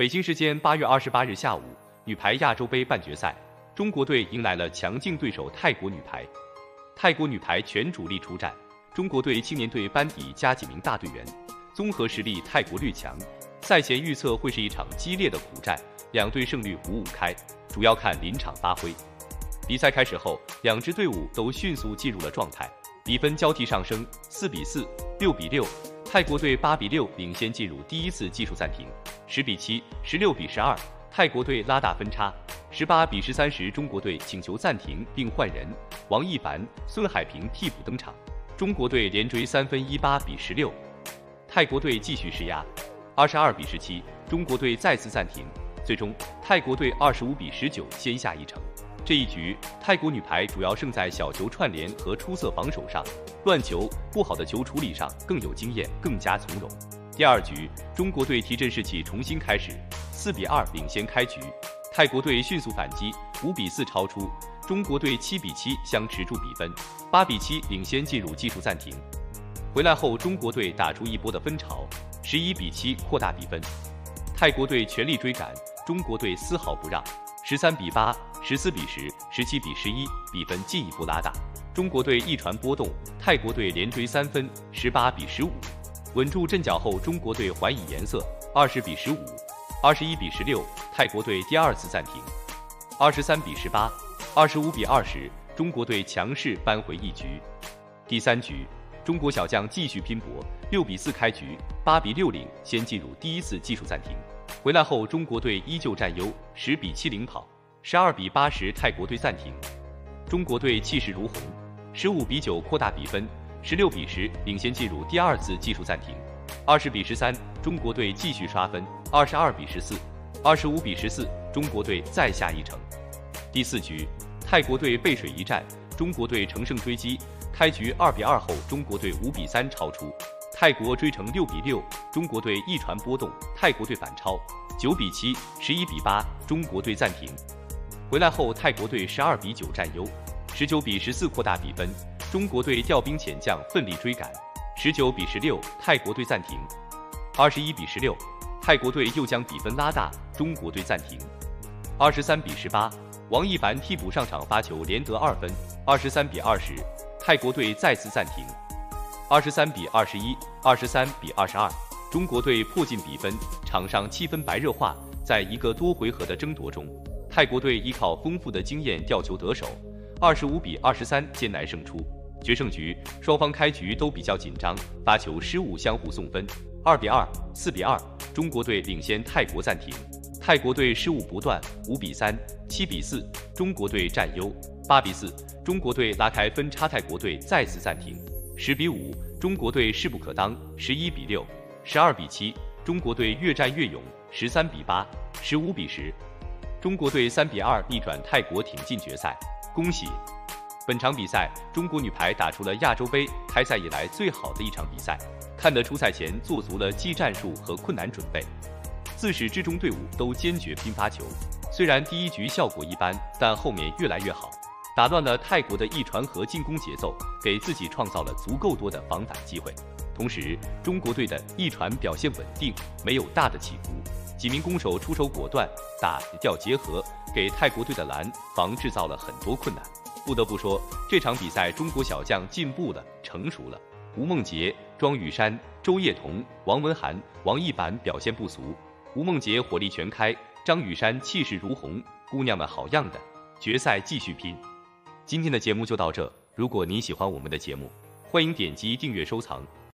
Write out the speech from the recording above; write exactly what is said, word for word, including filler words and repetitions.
北京时间八月二十八日下午，女排亚洲杯半决赛，中国队迎来了强劲对手泰国女排。泰国女排全主力出战，中国队青年队班底加几名大队员，综合实力泰国略强。赛前预测会是一场激烈的苦战，两队胜率五五开，主要看临场发挥。比赛开始后，两支队伍都迅速进入了状态，比分交替上升，四比四、六比六，泰国队八比六领先进入第一次技术暂停，十比七、十六比十二，泰国队拉大分差，十八比十三时，中国队请求暂停并换人，王艺凡、孙海平替补登场，中国队连追三分，十八比十六，泰国队继续施压，二十二比十七，中国队再次暂停，最终泰国队二十五比十九先下一城。这一局，泰国女排主要胜在小球串联和出色防守上，乱球、不好的球处理上更有经验，更加从容。第二局，中国队提振士气，重新开始，四比二领先开局，泰国队迅速反击，五比四超出，中国队七比七相持住比分，八比七领先进入技术暂停。回来后，中国队打出一波的分潮，十一比七扩大比分，泰国队全力追赶，中国队丝毫不让，十三比八、十四比十、十七比十一，比分进一步拉大。中国队一传波动，泰国队连追三分，十八比十五。稳住阵脚后，中国队还以颜色，二十比十五、二十一比十六，泰国队第二次暂停，二十三比十八、二十五比二十，中国队强势扳回一局。第三局，中国小将继续拼搏，六比四开局，八比六领先进入第一次技术暂停。回来后，中国队依旧占优，十比七领跑，十二比八时泰国队暂停，中国队气势如虹，十五比九扩大比分，十六比十领先进入第二次技术暂停，二十比十三，中国队继续刷分，二十二比十四、二十五比十四，中国队再下一城。第四局，泰国队背水一战，中国队乘胜追击，开局二比二后，中国队五比三超出，泰国追成六比六，中国队一传波动，泰国队反超，九比七、十一比八，中国队暂停。回来后，泰国队十二比九占优，十九比十四扩大比分，中国队调兵遣将，奋力追赶，十九比十六，泰国队暂停，二十一比十六，泰国队又将比分拉大，中国队暂停，二十三比十八，王艺凡替补上场发球连得二分，二十三比二十，泰国队再次暂停，二十三比二十一、二十三比二十二，中国队迫近比分，场上气氛白热化。在一个多回合的争夺中，泰国队依靠丰富的经验吊球得手，二十五比二十三艰难胜出。决胜局，双方开局都比较紧张，发球失误相互送分，二比二、四比二，中国队领先泰国暂停。泰国队失误不断，五比三、七比四，中国队占优，八比四，中国队拉开分差，泰国队再次暂停，十比五，中国队势不可当，十一比六、十二比七，中国队越战越勇，十三比八、十五比十，中国队三比二逆转泰国挺进决赛，恭喜！本场比赛，中国女排打出了亚洲杯开赛以来最好的一场比赛，看得出赛前做足了技战术和困难准备，自始至终队伍都坚决拼发球。虽然第一局效果一般，但后面越来越好，打乱了泰国的一传和进攻节奏，给自己创造了足够多的防反机会。同时，中国队的一传表现稳定，没有大的起伏，几名攻手出手果断，打吊结合，给泰国队的拦防制造了很多困难。不得不说，这场比赛中国小将进步了，成熟了。吴梦洁、庄雨珊、周叶彤、王文涵、王艺凡表现不俗，吴梦洁火力全开，张雨珊气势如虹，姑娘们好样的！决赛继续拼。今天的节目就到这，如果您喜欢我们的节目，欢迎点击订阅收藏。